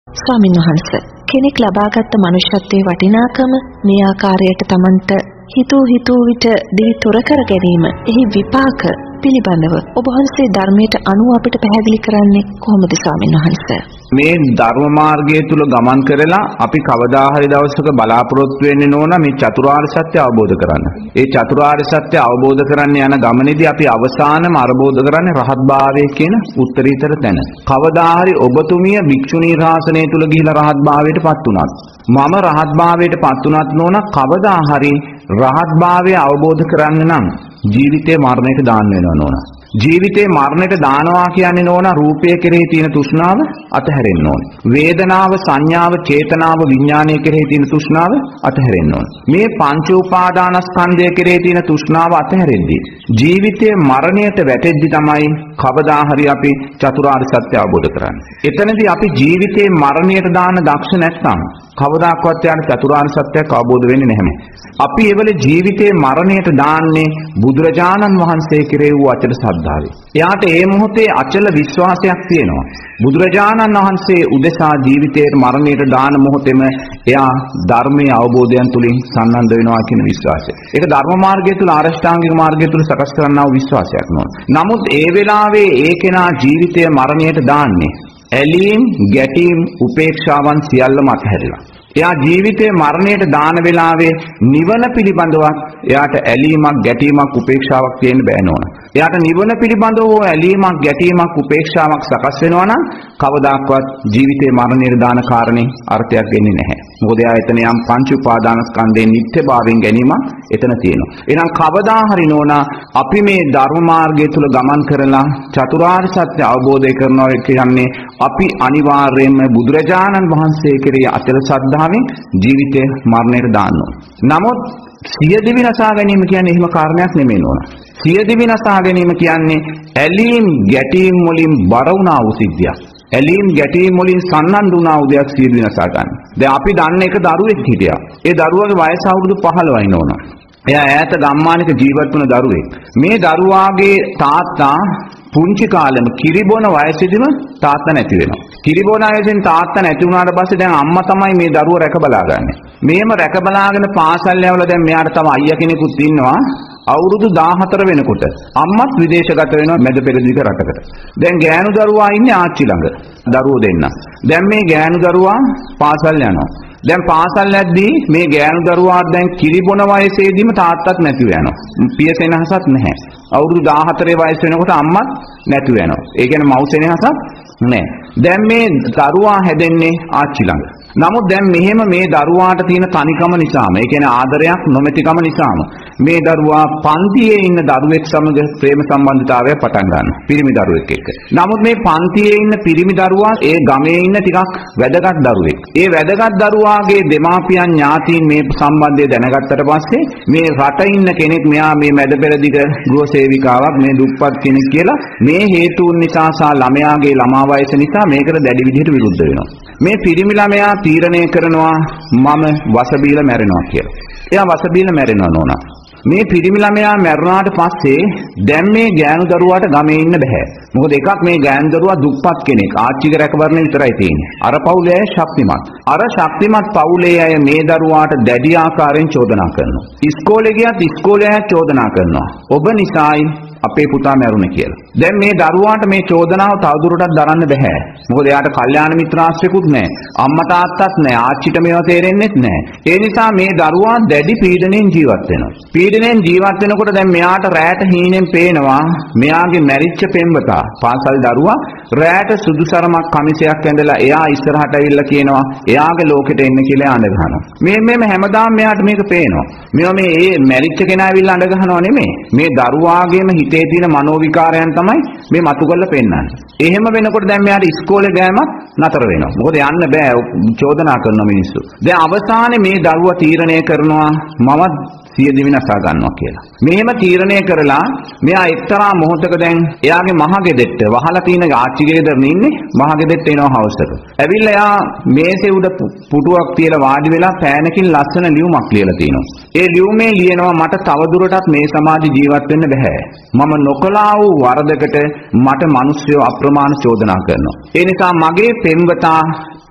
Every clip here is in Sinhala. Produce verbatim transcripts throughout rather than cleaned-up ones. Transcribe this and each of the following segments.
ස්වාමීන් වහන්සේ කෙනෙක් ලබාගත් මනුෂ්‍යත්වයේ වටිනාකම මේ ආකාරයට Tamanට හිතූ හිතූ විට දී තොර කර ගැනීම එහි විපාක පිළිබඳව ඔබ වහන්සේ ධර්මයට අනුව අපිට පැහැදිලි කරන්නේ කොහොමද ස්වාමීන් වහන්සේ? මේ ධර්ම මාර්ගය තුල ගමන් කරලා අපි කවදා හරි දවසක බලාපොරොත්තු වෙන්නේ නෝන මේ චතුරාර්ය සත්‍ය අවබෝධ කරගන්න. ඒ චතුරාර්ය සත්‍ය අවබෝධ කරන්න යන ගමනේදී අපි අවසානම අවබෝධ කරන්නේ රහත් භාවය කියන උත්තරීතර තැන. කවදා හරි ඔබතුමිය භික්ෂුණී රාසනය තුල ගිහිලා රහත් භාවයටපත් වුණත් මම රහත් භාවයටපත් වුණත් නෝන කවදා හරි රහත් භාවය අවබෝධ කරන්න නම් ජීවිතේ මරණයට දාන්න වෙනවා නෝන. ජීවිතේ මරණයට දානවා කියන්නේ නෝන රූපය කෙරෙහි තියෙන තෘෂ්ණාව අතහැරෙන්න ඕන. වේදනාව, සංඥාව, චේතනාව, විඥානය කෙරෙහි තියෙන තෘෂ්ණාව අතහැරෙන්න ඕන. මේ පංච උපාදානස්කන්ධය කෙරෙහි තියෙන තෘෂ්ණාව අතහැරෙද්දී ජීවිතේ මරණයට වැටෙද්දී තමයි කවදා හරි අපි චතුරාර්ය සත්‍ය අවබෝධ කරන්නේ. එතනදී අපි ජීවිතේ මරණයට දාන දක්ෂ නැත්නම් කවදාකවත් යන චතුරාර්ය සත්‍යයක් අවබෝධ වෙන්නේ නැහැ. අපි එවල ජීවිතේ මරණයට දාන්නේ බුදුරජාණන් වහන්සේ කෙරෙහි වූ අචල ශ්‍රද්ධාවයි. එයාට ඒ මොහොතේ අචල විශ්වාසයක් තියෙනවා. බුදුරජාණන් වහන්සේ උදෙසා ජීවිතේ මරණයට දාන මොහොතේම එයා ධර්මයේ අවබෝධයන් තුලින් සම්බන්ධ වෙනවා කියන විශ්වාසය. ඒක ධර්ම මාර්ගය තුල ආරෂ්ඨාංගික මාර්ගය තුල සකස් කරන්නා වූ විශ්වාසයක් නෝන. නමුත් ඒ වෙලාවේ ඒ කෙනා ජීවිතය මරණයට දාන්නේ ඇලීම්, ගැටීම්, උපේක්ෂාවන් සියල්ලම අත්හැරලා. එයා ජීවිතේ මරණයට දාන වෙලාවේ නිවන පිළිබඳව එයාට ඇලීමක්, ගැටීමක්, උපේක්ෂාවක් තියෙන්න බෑ නෝන. එයාට නිවන පිළිබඳව ඇලීමක්, ගැටීමක්, උපේක්ෂාවක් සකස් වෙනවා නම් කවදාක්වත් ජීවිතේ මරණයට දාන කාරණේ අර්ථයක් වෙන්නේ නැහැ. මොකද එයා එතන යම් පංච උපාදානස්කන්ධයේ නිත්‍යභාවයෙන් ගැනීම එතන තියෙනවා. එහෙනම් කවදා හරි නෝන අපි මේ ධර්ම මාර්ගය තුල ගමන් කරලා චතුරාර්ය සත්‍ය අවබෝධය කරනවා කියන්නේ අපි අනිවාර්යයෙන්ම බුදුරජාණන් වහන්සේ කෙරෙහි අචල ශ්‍රද්ධාවෙන් ජීවිතේ මරණයට දාන්න ඕන. නමුත් සියදිවි නසා ගැනීම කියන්නේ එහෙම කාරණයක් නෙමෙයි නෝන. සියදිවි නසා ගැනීම කියන්නේ ඇලීම් ගැටීම් වලින් බර වුණා වූ සිද්ධියක්. ඇලීම් ගැටීම් වලින් සන්නන් දුනා වූ දෙයක් සියදිවි නසා ගන්න. දැන් අපි දන්න එක දරුවෙක් හිටියා. ඒ දරුවාගේ වයස අවුරුදු පහළොවයි නෝන. එයා ඈත ගම්මානික ජීවත් වුණ දරුවෙක්. මේ දරුවාගේ තාත්තා පුංචි කාලෙම කිරිබොන වයසේදීම තාත්තා නැති වෙනවා. කිරිබොන වයසෙන් තාත්තා නැති වුණාට පස්සේ දැන් අම්මා තමයි මේ දරුවා රැක බලාගන්නේ. මේම රැක බලාගෙන පාසල් යවලා දැන් මෙයාට තව අයියා කෙනෙකුත් ඉන්නවා. අවුරුදු දාහතර වෙනකොට අම්මත් විදේශගත වෙනවා මැද පෙරදිග රටකට. දැන් ගෑනු දරුවා ඉන්නේ ආච්චි ළඟ. දරුවෝ දෙන්න. දැන් මේ ගෑනු දරුවා පාසල් යනවා. දැන් පාසල් යද්දී මේ ගෑනු දරුවා දැන් කිරිබොන වයසේදීම තාත්තත් නැතිව යනවා. පියසෙනහසක් නැහැ. අවුරුදු දාහතරේ වයස වෙනකොට අම්මත් නැතිව යනවා. ඒ කියන්නේ මව්සෙනහසක් නැහැ. දැන් මේ දරුවා හැදෙන්නේ ආච්චි ළඟ. නමුත් දැන් මෙහෙම මේ දරුවාට තියෙන තනිකම නිසාම, ඒ කියන්නේ ආදරයක් නොමැතිකම නිසාම මේ දරුවා පන්තියේ ඉන්න දරුවෙක් සමග ප්‍රේම සම්බන්ධතාවයක් පටන් ගන්නවා. පිරිමි දරුවෙක් එක්ක. නමුත් මේ පන්තියේ ඉන්න පිරිමි දරුවා ඒ ගමේ ඉන්න ටිකක් වැදගත් දරුවෙක්. ඒ වැදගත් දරුවාගේ දෙමාපියන් ඥාතීන් මේ සම්බන්ධය දැනගත්තට පස්සේ මේ රට ඉන්න කෙනෙක් මෙයා මේ මැද පෙරදිග ගෘහ සේවිකාවක්, මේ දුප්පත් කෙනෙක් කියලා මේ හේතුන් නිසා සහ ළමයාගේ ළමා වයස නිසා මේකට දැඩි විදිහට විරුද්ධ වෙනවා. මේ පිරිමි ළමයා තීරණය කරනවා මම වස බීලා මැරෙනවා කියලා. එයා වස බීලා මැරෙනවා නෝනා. මේ පිරිමි ළමයා මැරුණාට පස්සේ දැන් මේ ගෑනු දරුවාට ගමේ ඉන්න බෑ. මොකද එකක් මේ ගෑනු දරුවා දුප්පත් කෙනෙක්. ආච්චිගේ රැකවරණය විතරයි තියෙන්නේ. අර පවුලේ අය ශක්තිමත්. අර ශක්තිමත් පවුලේ අය මේ දරුවාට දැඩි ආකාරයෙන් චෝදනා කරනවා. ඉස්කෝලේ ගියත් ඉස්කෝලේ අය චෝදනා කරනවා. ඔබ නිසායි අපේ පුතා මැරුණේ කියලා. දැන් මේ දරුවාට මේ චෝදනාව තවදුරටත් දරන්න බෑ. මොකද එයාට කල්යාණ මිත්‍රාශ්‍රයකුත් නැහැ. අම්මා තාත්තත් නැහැ. ආච්චිට මේවා තේරෙන්නෙත් නැහැ. ඒ නිසා මේ දරුවා දැඩි පීඩණයෙන් ජීවත් වෙනවා. පීඩණයෙන් ජීවත් වෙනකොට දැන් මෙයාට රැට හීනෙන් පේනවා මෙයාගේ මැරිච්ච පෙම්වතා පාසල් දරුවා රැට සුදු සරමක් කමිසයක් ඇඳලා එයා ඉස්සරහට ඇවිල්ලා කියනවා එයාගේ ලෝකෙට එන්න කියලා අඬ ගහනවා. මේ මේම හැමදාම මෙයාට මේක පේනවා. මේවා මේ ඒ මැරිච්ච කෙනා ඇවිල්ලා අඬ ගහනවා නෙමෙයි. මේ දරුවාගේම හිතේ තියෙන මනෝවිකාරයන් තමයි මේ මතු කරලා පෙන්නන්නේ. එහෙම වෙනකොට දැන් මෙයාට ඉස්කෝලේ ගෑමක් නතර වෙනවා. මොකද යන්න බෑ චෝදනා කරන මිනිස්සු. දැන් අවසානයේ මේ දරුවා තීරණය කරනවා මම සියදිවි නසා ගන්නවා කියලා. මෙහෙම තීරණය කරලා මෙයා එක්තරා මොහොතක දැන් එයාගේ මහගෙදෙට්ට වහලා තියෙන ආච්චිගේ ගෙදරනේ ඉන්නේ. මහගෙදෙට්ට එනවා හවස් එක. ඇවිල්ලා එයා මේසේ උඩ පුටුවක් තියලා වාඩි වෙලා පෑනකින් ලස්සන ලියුමක් ලියලා තිනවා. ඒ ලියුමේ ලියනවා මට තවදුරටත් මේ සමාජ ජීවත් වෙන්න බෑ. මම නොකලා වූ වරදකට මට මිනිස්සු අප්‍රමාණ චෝදනා කරනවා. ඒ නිසා මගේ පෙම්වතා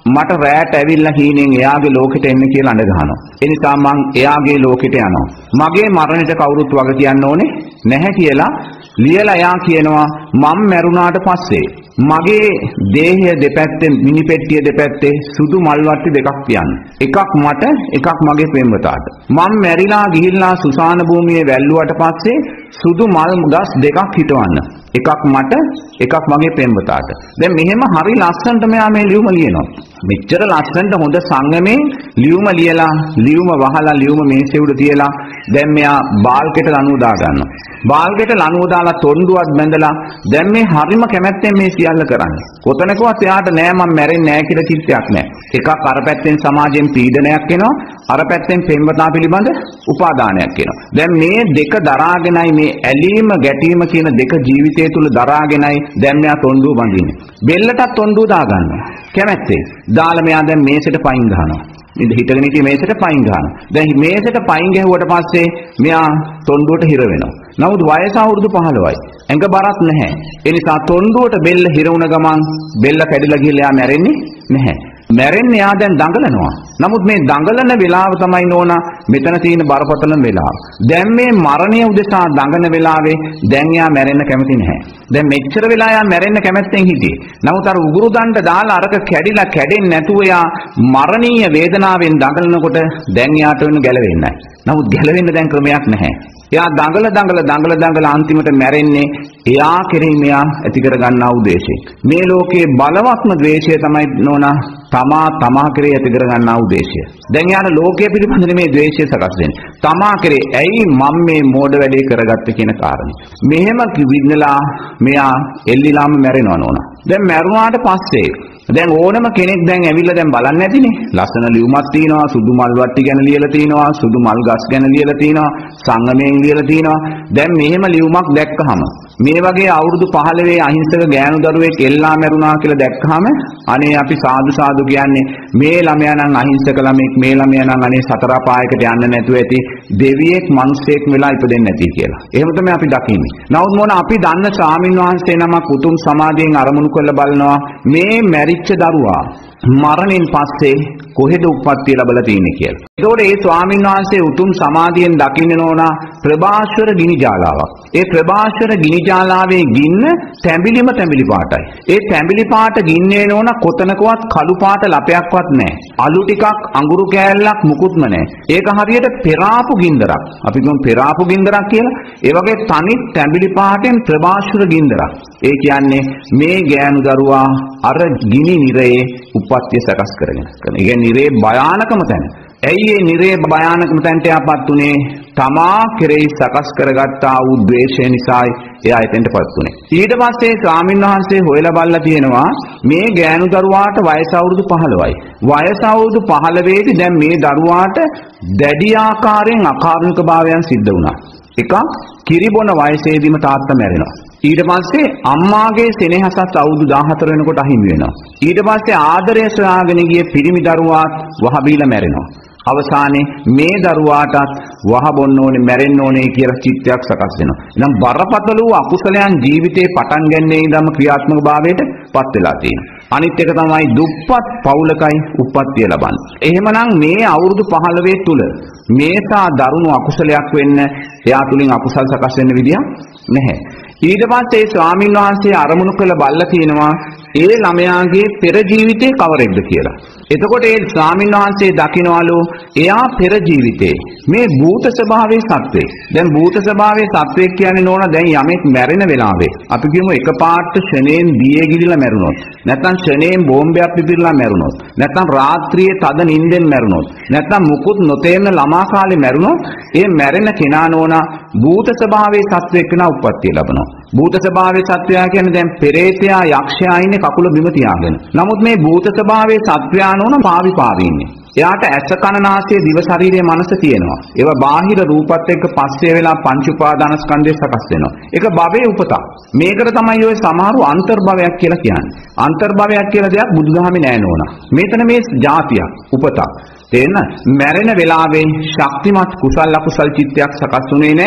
මට රැට ඇවිල්ලා හීනෙන් එයාගේ ලෝකෙට එන්න කියලා අඬ ගහනවා. ඒ නිසා මං එයාගේ ලෝකෙට යනවා. මගේ මරණයට කවුරුත් වග කියන්න ඕනේ නැහැ කියලා ලියලා එයා කියනවා මම මැරුණාට පස්සේ මගේ දේහය දෙපැත්තේ මිනිපෙට්ටිය දෙපැත්තේ සුදු මල් වට්ටි දෙකක් තියන්න. එකක් මට එකක් මගේ පෙම්වතාට. මම මැරිලා ගිහිල්ලා සුසාන භූමියේ වැල්ලුවට පස්සේ සුදු මල් ගස් දෙකක් හිටවන්න. එකක් මට එකක් මගේ පෙම්වතාට. දැන් මෙහෙම හරි ලස්සනට මෙයා මේ ලියුම ලියනවා. මෙච්චර ලස්සනට හොඳ සංගමේ ලියුම ලියලා ලියුම වහලා ලියුම මේසෙ උඩ තියලා දැන් මෙයා බාල්කෙට ලණුව දා ගන්නවා. බාල්කෙට ලණුව දාලා තොණ්ඩුවක් බැඳලා දැන් මේ හරිම කැමැත්තෙන් මේ සියල්ල කරන්නේ. කොතනකවත් එයාට නෑ මම මැරෙන්නේ නෑ කියලා චිත්තයක් නෑ. එකක් අර පැත්තෙන් සමාජයෙන් පීඩනයක් එනවා, අර පැත්තෙන් පෙම්වතා පිළිබඳ උපාදානයක් එනවා. දැන් මේ දෙක දරාගෙනයි මේ ඇලීම ගැටීම කියන දෙක ජීවිතය තුල දරාගෙනයි දැන් මෙයා තොණ්ඩුව බඳින්නේ. බෙල්ලටත් තොණ්ඩුව දා ගන්නවා. කැමැත්තෙන්. දාලා මෙයා දැන් මේසෙට පයින් ගහනවා. ඉතින් හිටගෙන ඉති මේසෙට පයින් ගහනවා. දැන් මේසෙට පයින් ගැහුවට පස්සේ මෙයා තොණ්ඩුවට හිර වෙනවා. නමුත් වයස අවුරුදු පහළොවයි. ඇඟ බරක් නැහැ. ඒ නිසා තොණ්ඩුවට බෙල්ල හිර වුණ ගමන් බෙල්ල කැඩිලා ගිහලා එයා මැරෙන්නේ නැහැ. මැරෙන්නේ එයා දැන් දඟලනවා. නමුත් මේ දඟලන වෙලාව තමයි නෝනා මෙතන තියෙන බරපතලම වෙලාව. දැන් මේ මරණය උදෙසා දඟන වෙලාවේ දැන් එයා මැරෙන්න කැමති නැහැ. දැන් මෙච්චර වෙලා එයා මැරෙන්න කැමැත්තෙන් හිටියේ. නමුත් අර උගුරු දණ්ඩ දාලා අරක කැඩිලා කැඩෙන්නේ නැතුව එයා මරණීය වේදනාවෙන් දඟලනකොට දැන් එයාට වෙන ගැලවෙන්නේ නැහැ. නමුත් ගැලවෙන්න දැන් ක්‍රමයක් නැහැ. එයා දඟල දඟල දඟල දඟල අන්තිමට මැරෙන්නේ එයා කෙරෙහි මෙයා ඇති කර ගන්නා වූ ද්වේෂය. මේ ලෝකයේ බලවත්ම ද්වේෂය තමයි නෝනා තමා තමා කෙරෙහි ඇති කර ගන්නා වූ ද්වේෂය. දැන් යාන ලෝකයේ පිළිබඳ මේ ද්වේෂය සකස් වෙන්නේ. තමා කෙරෙහි ඇයි මම මේ මෝඩ වැඩේ කරගත්තේ කියන කාරණේ. මෙහෙම කිවිඳලා මෙයා එල්ලිලාම මැරෙනවා නෝනා. දැන් මැරුණාට පස්සේ දැන් ඕනම කෙනෙක් දැන් ඇවිල්ලා දැන් බලන්නේ නැතිනේ. ලස්සන ලියුමක් තියෙනවා, සුදු මල් වට්ටි ගැන ලියලා තියෙනවා, සුදු මල් ගස් ගැන ලියලා තියෙනවා, සංගමයෙන් ලියලා තියෙනවා. දැන් මෙහෙම ලියුමක් දැක්කහම මේ වගේ අවුරුදු පහළොව අහිංසක ගෑනු දරුවෙක් එල්ලා මැරුණා කියලා දැක්කහම අනේ අපි සාදු සාදු කියන්නේ මේ ළමයා නම් අහිංසක ළමෙක්, මේ ළමයා නම් අනේ සතර පායකට යන්න නැතුව ඇති දෙවියෙක් මිනිසෙක් වෙලා ඉපදෙන්නේ නැති කියලා. එහෙම තමයි අපි දකින්නේ. නමුත් මොන අපි දන්න ස්වාමින් වහන්සේ නමක් උතුම් සමාධියෙන් අරමුණු කරලා බලනවා මේ මැරිච්ච දරුවා මරණයෙන් පස්සේ කොහෙද උප්පත්තිය ලැබලා තියෙන්නේ කියලා. ඒකෝට ඒ ස්වාමීන් වහන්සේ උතුම් සමාධියෙන් දකින්න නෝනා ප්‍රභාස්වර ගිනි ජාලාවක්. ඒ ප්‍රභාස්වර ගිනි ජාලාවේ ගින්න තැඹිලිම තැඹිලි පාටයි. ඒ තැඹිලි පාට ගින්නේ නෝනා කොතනකවත් කළු පාට ලපයක්වත් නැහැ. අලු ටිකක් අඟුරු කෑල්ලක් මුකුත්ම නැහැ. ඒක හරියට පෙරාපු ගින්දරක්. අපි කියමු පෙරාපු ගින්දරක් කියලා. ඒ වගේ තනි තැඹිලි පාටෙන් ප්‍රභාස්වර ගින්දරක්. ඒ කියන්නේ මේ ගෑනු දරුවා අර ගිනි නිරයේ උප්පත්තිය සකස් කරගෙන. ඒ කියන්නේ නිරේ භයානකම තැන. ඇයි මේ නිරේ භයානකම තැනට යපත් උනේ? තමා කෙරෙහි සකස් කරගත්තා වූ ද්වේෂය නිසායි එයා එතෙන්ටපත් උනේ. ඊට පස්සේ ස්වාමීන් වහන්සේ හොයලා බලලා තියෙනවා මේ ගෑනු දරුවාට වයස අවුරුදු පහළොවයි. වයස අවුරුදු පහළොවේදී දැන් මේ දරුවාට දැඩි ආකාරයෙන් අකාරුණික භාවයන් සිද්ධ වුණා. එකක් කිරිබොන වයසේදීම තාත්තා මැරෙනවා. ඊට පස්සේ අම්මාගේ සෙනෙහසත් අවුරුදු දාහතර වෙනකොට අහිමි වෙනවා. ඊට පස්සේ ආදරය සොයාගෙන ගිය පිරිමි දරුවාත් වහ බීලා මැරෙනවා. අවසානයේ මේ දරුවාටත් වහ බොන්න ඕනේ මැරෙන්න ඕනේ කියලා චිත්තයක් සකස් වෙනවා. එහෙනම් බරපතල වූ අකුසලයන් ජීවිතේ පටන් ගන්නේ ඉඳන්ම ක්‍රියාත්මක භාවයට පත් වෙලා තියෙනවා. අනිත් එක තමයි දුප්පත් පවුලකයි උප්පත්තිය ලබන්නේ. එහෙමනම් මේ අවුරුදු පහළොව තුල මේසා දරුණු අකුසලයක් වෙන්න එයා තුලින් අකුසල් සකස් වෙන්න විදියක් නැහැ. ඊට පස්සේ ස්වාමීන් වහන්සේ අරමුණු කළ බල්ලා කියනවා ඒ ළමයාගේ පෙර ජීවිතේ කවරෙක්ද කියලා. එතකොට ඒ ස්වාමීන් වහන්සේ දකින්නවලු එයා පෙර ජීවිතේ මේ භූත ස්වභාවයේ සත්වෙක්. දැන් භූත ස්වභාවයේ සත්වෙක් කියන්නේ නෝන දැන් යමෙක් මැරෙන වෙලාවේ අපි කියමු එකපාරට ෂණයෙන් දියේ ගිලිලා මැරුණොත් නැත්නම් ෂණයෙන් බෝම්බයක් පිපිරලා මැරුණොත් නැත්නම් රාත්‍රියේ තද නිින්දෙන් මැරුණොත් නැත්නම් මුකුත් නොතේරෙන ළමා කාලේ මැරුණොත් ඒ මැරෙන කෙනා නෝන භූත ස්වභාවයේ සත්වෙක් වෙනා උප්පත්තිය ලබනවා. භූත ස්වභාවයේ සත්වයා කියන්නේ දැන් පෙරේතයා යක්ෂයා ඉන්නේ කකුල බිම තියාගෙන. නමුත් මේ භූත ස්වභාවයේ සත්වයා නෝන පාවි පාවි ඉන්නේ. එයාට ඇස කන නාසය දිව ශරීරයේ මනස තියෙනවා. ඒවා බාහිර රූපත් එක්ක පස්සේ වෙලා පංච උපාදානස්කන්ධය සකස් වෙනවා. ඒක භවයේ උපතක්. මේකට තමයි ඔය සමහරු අන්තර්භවයක් කියලා කියන්නේ. අන්තර්භවයක් කියලා දෙයක් බුදුදහමේ නෑ නෝනා. මෙතන මේ જાතියක් උපතක්. තේන්න මැරෙන වෙලාවේ ශක්තිමත් කුසල අකුසල් චිත්තයක් සකස් වුණේ නැහැ.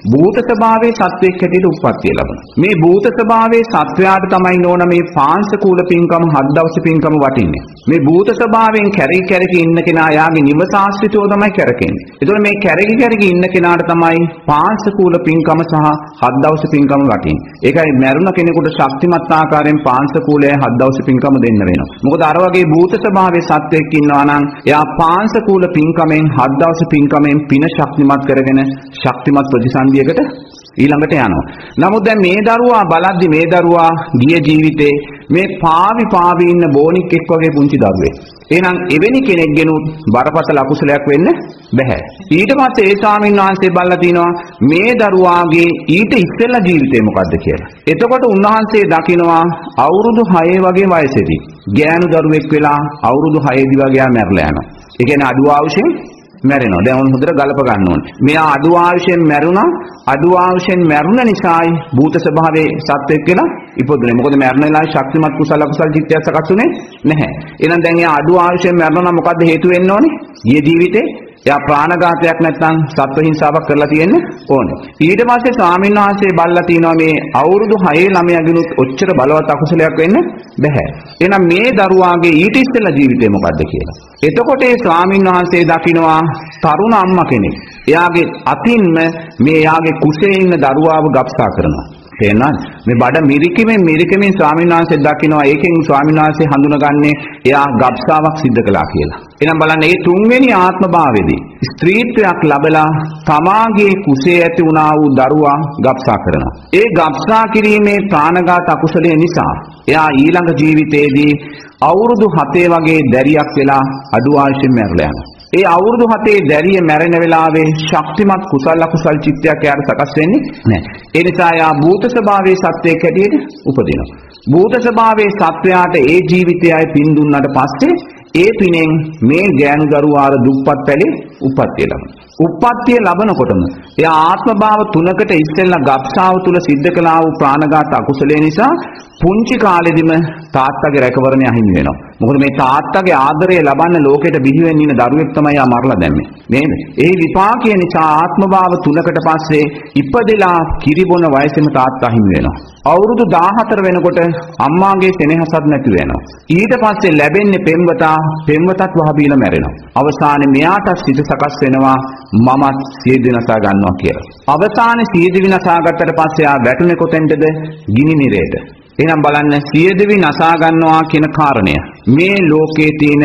භූත ස්වභාවයේ සත්වයක් හැටියට උප්පත්තිය ලබනවා. මේ භූත ස්වභාවයේ සත්වයාට තමයි නෝන මේ පාංශකූල පින්කම හත් දවස් පින්කම වටින්නේ. මේ භූත ස්වභාවයෙන් කැරි කැරකි ඉන්න කෙනා යාගේ නිවස ආශ්‍රිතව තමයි කැරකෙන්නේ. ඒතකොට මේ කැරකි කැරකි ඉන්න කෙනාට තමයි පාංශකූල පින්කම සහ හත් දවස් පින්කම වටින්නේ. ඒකයි මරුණ කෙනෙකුට ශක්තිමත් ආකාරයෙන් පාංශකූලය හත් දවස් පින්කම දෙන්න වෙනවා. මොකද අර වගේ භූත ස්වභාවයේ සත්වයක් ඉන්නවා නම් එයා පාංශකූල පින්කමෙන් හත් දවස් පින්කමෙන් පින ශක්තිමත් කරගෙන ශක්තිමත් ප්‍රතිසන්දියකට ඊළඟට යනවා. නමුත් දැන් මේ දරුවා බලද්දි මේ දරුවා ගිය ජීවිතේ මේ පාවි පාවි ඉන්න බෝනික් එක් වගේ පුංචි දරුවෙක්. එහෙනම් එවැනි කෙනෙක් ගෙනුත් බරපතල අකුසලයක් වෙන්න බෑ. ඊට පස්සේ ඒ ස්වාමීන් වහන්සේ බලලා තිනවා මේ දරුවාගේ ඊට ඉස්සෙල්ලා ජීවිතේ මොකද්ද කියලා. එතකොට උන්වහන්සේ දකිනවා අවුරුදු හය වගේ වයසේදී ගෑනු දරුවෙක් වෙලා අවුරුදු හයේදී වගේ මැරලා යනවා. ඒ කියන්නේ අඩු ආයුෂෙන් මැරෙනවා. දැන් ඔන්න හොඳට ගලප ගන්න ඕනේ. මෙයා අඩු ආයුෂෙන් මැරුණා. අඩු ආයුෂෙන් මැරුණ නිසායි භූත ස්වභාවයේ සත්වෙක් කියලා ඉපදුනේ. මොකද මැරෙන වෙලාවේ ශක්තිමත් කුසල අකුසල චිත්තයක් සකස් වුනේ නැහැ. එහෙනම් දැන් එයා අඩු ආයුෂෙන් මැරුණා නම් මොකද්ද හේතු වෙන්න ඕනේ? ඊයේ ජීවිතේ එයා ප්‍රාණඝාතයක් නැත්නම් සත්ව හිංසාවක් කරලා තියෙන්න ඕනේ. ඊට පස්සේ ස්වාමීන් වහන්සේ බල්ලා තිනවා මේ අවුරුදු හයේ ළමයාගෙනුත් ඔච්චර බලවත් අකුසලයක් වෙන්න බෑ. එහෙනම් මේ දරුවාගේ ඊට ඉස්සෙල්ලා ජීවිතේ මොකද්ද කියලා. එතකොට ඒ ස්වාමීන් වහන්සේ දකිනවා තරුණ අම්මා කෙනෙක්. එයාගේ අතින්ම මේ එයාගේ කුසේ ඉන්න දරුවාව ගබ්සා කරනවා. තේරෙනවද? මේ බඩ මිරිකෙමින් මිරිකෙමින් ස්වාමීන් වහන්සේ දකිනවා ඒකෙන් ස්වාමීන් වහන්සේ හඳුනගන්නේ එයා ගබ්සාවක් සිද්ධ කළා කියලා. එහෙනම් බලන්න මේ තුන්වෙනි ආත්ම භාවයේදී ස්ත්‍රීත්වයක් ලැබලා තමාගේ කුසේ ඇති වුණා වූ දරුවා ගබ්සා කරනවා. ඒ ගබ්සා කිරීමේ ප්‍රාණඝාත අකුසලය නිසා එයා ඊළඟ ජීවිතයේදී අවුරුදු හතේ වගේ දැරියක් වෙලා අඩු ආයුෂෙන් මැරලා යනවා. ඒ අවුරුදු හතේ දැරිය මැරෙන වෙලාවේ ශක්තිමත් කුසල අකුසල් චිත්තයක් යාර සකස් වෙන්නේ නැහැ. ඒ නිසා යා භූත ස්වභාවයේ සත්වයක් හැටියට උපදිනවා. භූත ස්වභාවයේ සත්වයාට ඒ ජීවිතයයි පින් දුන්නාට පස්සේ ඒ පිනෙන් මේ ගෑනු දරුවාර දුප්පත් පැලේ උප්පත්තිය ලබනවා. උප්පත්තිය ලබනකොටම එයා ආත්ම භාව තුනකට ඉස්සෙල්ලා ගබ්සාව තුල සිද්ධ කළා වූ ප්‍රාණඝාත අකුසලයේ නිසා පුංචි කාලෙදිම තාත්තගේ රැකවරණය අහිමි වෙනවා. මොකද මේ තාත්තගේ ආදරය ලබන්න ලෝකෙට බිහි වෙන්න ඉන්න දරුවෙක් තමයි ආ මරලා දැම්මේ. නේද? ඒ විපාකය නිසා ආත්ම භාව තුනකට පස්සේ ඉපදෙලා කිරිබොන වයසෙම තාත්තා අහිමි වෙනවා. අවුරුදු දාහතර වෙනකොට අම්මාගේ සෙනෙහසක් නැති වෙනවා. ඊට පස්සේ ලැබෙන්නේ පෙම්වතා, පෙම්වතත් වහ බීලා මැරෙනවා. අවසානයේ මෙයාට සිත සකස් වෙනවා මමත් සියදිවි නසා ගන්නවා කියලා. අවසානයේ සියදිවි නසා ගත්තට පස්සේ ආ වැටුනේ කොතෙන්ද? ගිනි නිරේට. එහෙනම් බලන්න සියදිවි නසා ගන්නවා කියන කාරණය මේ ලෝකයේ තියෙන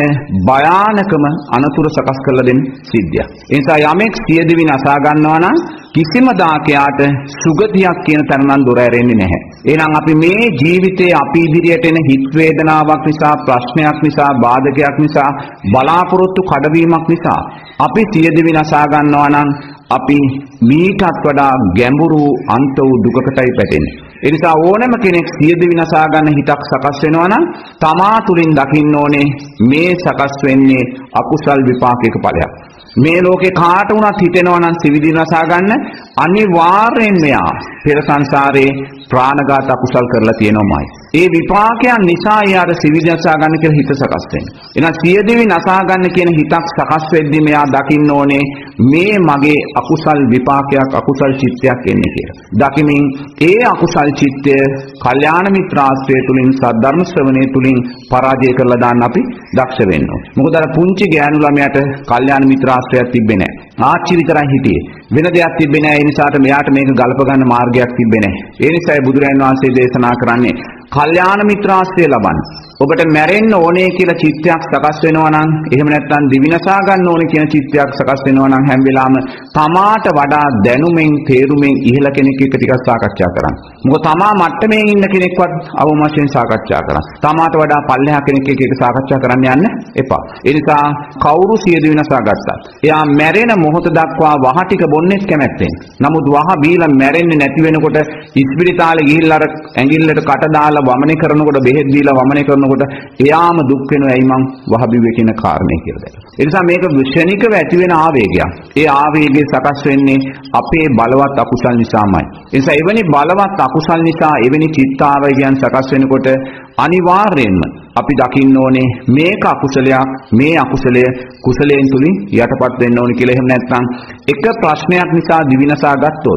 භයානකම අනතුරු සකස් කරලා දෙන සිද්ධියක්. ඒ නිසා යමෙක් සියදිවි නසා ගන්නවා නම් කිසිම දාකයාට සුගතියක් කියන තරම් නම් දොර ඇරෙන්නේ නැහැ. එහෙනම් අපි මේ ජීවිතයේ අපි ඉදිරියට එන හිත් වේදනාවක් නිසා, ප්‍රශ්නයක් නිසා, බාධකයක් නිසා, බලාපොරොත්තු කඩවීමක් නිසා අපි සියදිවි නසා ගන්නවා නම් අපි මීටත් වඩා ගැඹුරු අන්ත වූ දුකකටයි පැටෙන්නේ. ඒ නිසා ඕනෑම කෙනෙක් සියදිවි නසා ගන්න හිතක් සකස් වෙනවා නම් තමා තුලින් දකින්න ඕනේ මේ සකස් වෙන්නේ අකුසල් විපාකයක ඵලයක්. මේ ලෝකේ කාට වුණත් හිතෙනවා නම් සිවිදි නසා ගන්න අනිවාර්යෙන් මෙයා පෙර සංසාරේ ප්‍රාණඝාත අකුසල් කරලා තියෙනවමයි. ඒ විපාකයන් නිසා යාර සිවිදි නසා ගන්න කියලා හිත සකස් වෙනවා. එහෙනම් සියදිවි නසා ගන්න කියන හිතක් සකස් වෙද්දී මෙයා දකින්න ඕනේ මේ මගේ අකුසල් විපාකයක් අකුසල් චිත්තයක් එන්නේ කියලා. දකිමින් ඒ අකුසල් චිත්තය කල්යාණ මිත්‍රාශ්‍රය තුලින් සද්ධර්ම ශ්‍රවණය තුලින් පරාජය කරලා දාන්න අපි දක්ෂ වෙන්න ඕනේ. මොකද අර පුංචි ගෑනු ළමයාට කල්යාණ මිත්‍රාශ්‍රයක් තිබ්බේ නැහැ. ආච්චි විතරයි හිටියේ. වෙන දෙයක් තිබ්බේ නැහැ. ඒ නිසාට මෙයාට මේක ගලප ගන්න මාර්ගයක් තිබ්බේ නැහැ. ඒ නිසායි බුදුරජාණන් වහන්සේ දේශනා කරන්නේ කල්යාණ මිත්‍රාශ්‍රය ලබන්න. ඔබට මැරෙන්න ඕනේ කියලා චිත්තයක් සකස් වෙනවා නම් එහෙම නැත්නම් දිවිනසා ගන්න ඕනේ කියන චිත්තයක් සකස් වෙනවා නම් හැම වෙලාවෙම තමාට වඩා දැනුමෙන් තේරුමෙන් ඉහළ කෙනෙක් එක්ක ටිකක් සාකච්ඡා කරන්න. මොකද තමා මට්ටමේ ඉන්න කෙනෙක්වත් අවම වශයෙන් සාකච්ඡා කරන්න. තමාට වඩා පල්ලෙහා කෙනෙක් එක්ක ඒක සාකච්ඡා කරන්න යන්න එපා. ඒ නිසා කවුරු සිය දිවිනසා ගත්තත් එයා මැරෙන මොහොත දක්වා වහ ටික බොන්නේත් කැමැත්තෙන්. නමුත් වහ බීලා මැරෙන්නේ නැති වෙනකොට ඉස්පිරිතාලේ ගිහිල්ලා අර ඇඟිල්ලට කට දාලා වමනේ කරනකොට බෙහෙත් දීලා වමනේ කරනකොට එයාම දුක් වෙනවා ඇයි මං වහබිව්වේ කියන කාරණේ කියලා දැක්කා. ඒ නිසා මේක ක්ෂණිකව ඇති වෙන ආවේගයක්. ඒ ආවේගය සකස් වෙන්නේ අපේ බලවත් අකුසල් නිසාමයි. ඒ නිසා එවැනි බලවත් අකුසල් නිසා එවැනි චිත්ත ආවේගයන් සකස් වෙනකොට අනිවාර්යයෙන්ම අපි දකින්න ඕනේ මේක අකුසලයක්, මේ අකුසලය කුසලයෙන් තුලින් යටපත් වෙන්න ඕනේ කියලා. එහෙම නැත්නම් එක ප්‍රශ්නයක් නිසා දිවිනසා ගත්තොත්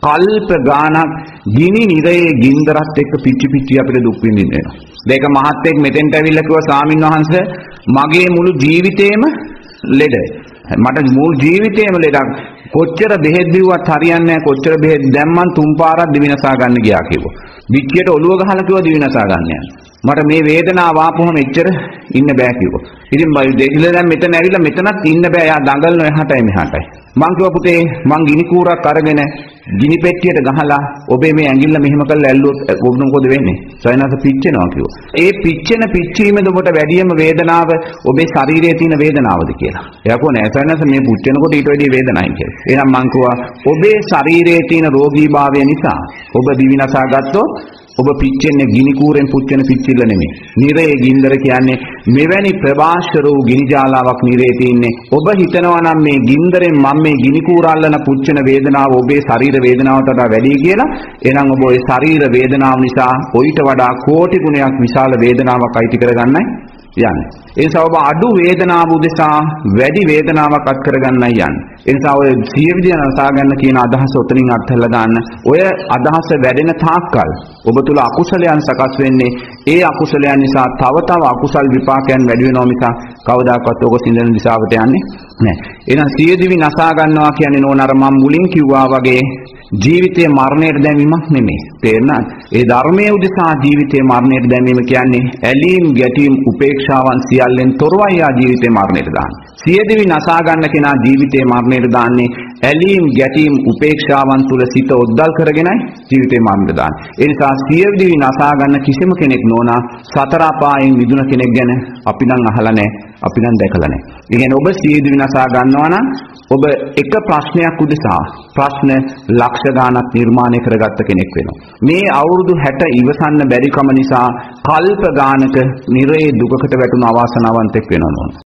කල්ප ගානක් ගිනි නිරයේ ගින්දරත් එක්ක පිච්චි පිච්චි අපිට දුක් විඳින්න වෙනවා. දෙක මහත්ෙක් මෙතෙන්ට ඇවිල්ලා කිව්වා ස්වාමීන් වහන්සේ මගේ මුළු ජීවිතේම ලෙඩ. මට මුළු ජීවිතේම ලෙඩක්. කොච්චර බෙහෙත් දීුවත් හරියන්නේ නැහැ. කොච්චර බෙහෙත් දැම්මන් තුන් පාරක් දිවිනසා ගන්න ගියා කිව්වා. විච්චියට ඔළුව ගහලා කිව්වා දිවිනසා ගන්න යන්න. මට මේ වේදනාව ආපුවම එච්චර ඉන්න බෑ කිව්වා. ඉතින් මම දෙහිල දැන් මෙතන ඇවිල්ලා මෙතනත් ඉන්න බෑ. යා දඟලන එහාටයි මෙහාටයි. මං කිව්වා පුතේ මං ගිනි කූරක් අරගෙන ගිනි පෙට්ටියට ගහලා ඔබේ මේ ඇඟිල්ල මෙහෙම කරලා ඇල්ලුවොත් ඔබට මොකද වෙන්නේ? සයනස පිච්චෙනවා කිව්වා. ඒ පිච්චෙන පිච්චීමද ඔබට වැඩියම වේදනාව ඔබේ ශරීරයේ තියෙන වේදනාවද කියලා. එයා කිව්වා නෑ සයනස මේ පුච්චෙනකොට ඊට වැඩිය වේදනයි කියලා. එහෙනම් මං කිව්වා ඔබේ ශරීරයේ තියෙන රෝගීභාවය නිසා ඔබ දිවිනසා ගත්තොත් ඔබ පිච්චෙන්නේ ගිනි කූරෙන් පුච්චෙන පිච්චිල්ල නෙමෙයි. නිරයේ ගින්දර කියන්නේ මෙවැනි ප්‍රභාෂර වූ ගිනි ජාලාවක් නිරයේ තියෙන්නේ. ඔබ හිතනවා නම් මේ ගින්දරෙන් මම මේ ගිනි කූර අල්ලන පුච්චන වේදනාව ඔබේ ශරීර වේදනාවට වඩා වැඩි කියලා. එහෙනම් ඔබ ඒ ශරීර වේදනාව නිසා ඔయిత වඩා කෝටි ගුණයක් විශාල වේදනාවක් අයිති කරගන්නයි යන්නේ. ඒ නිසා ඔබ අඩු වේදනාව උදෙසා වැඩි වේදනාවක් අත් කරගන්නයි යන්නේ. ඒ නිසා ඔය සිය විදිය නසා ගන්න කියන අදහස උතනින් අත්හැරලා දාන්න. ඔය අදහස වැඩෙන තාක්කල් ඔබ තුල අකුසලයන් සකස් වෙන්නේ. ඒ අකුසලයන් නිසා තව තව අකුසල් විපාකයන් වැඩි වෙනවා මිස කවදාකවත් ඔබ සිඳන දිශාවට යන්නේ නැහැ. එහෙනම් සිය දිවි නසා ගන්නවා කියන්නේ නෝනර මම මුලින් කිව්වා වගේ ජීවිතයේ මරණයට දැමීමක් නෙමෙයි. තේරෙනවද? ඒ ධර්මයේ උදෙසා ජීවිතයේ මරණයට දැමීම කියන්නේ ඇලීම් ගැටීම් උපේක්ෂාවන් සියල්ලෙන් තොරවයි ආ ජීවිතේ මරණයට දාන්නේ. සියදිවි නසා ගන්න කෙනා ජීවිතේ මරණයට දාන්නේ ඇලීම් ගැටීම් උපේක්ෂාවන් තුල සිත ඔද්දල් කරගෙනයි ජීවිතේ මරණයට දාන්නේ. ඒ නිසා සියදිවි නසා ගන්න කිසිම කෙනෙක් නෝනා සතර අපායෙන් මිදුණ කෙනෙක් ගැන අපි නම් අහලා නැහැ. අපි නම් දැකලා නැහැ. ඒ කියන්නේ ඔබ සියදිවි නසා ගන්නවා නම් ඔබ එක ප්‍රශ්නයක් උදෙසා ප්‍රශ්න ලක්ෂ ගණනක් නිර්මාණය කරගත්ත කෙනෙක් වෙනවා. මේ අවුරුදු හැට ඉවසන්න බැරි කම නිසා කල්ප ගානක නිරේ දුකකට වැටුණු අවාසනාවන්තෙක් වෙනවා.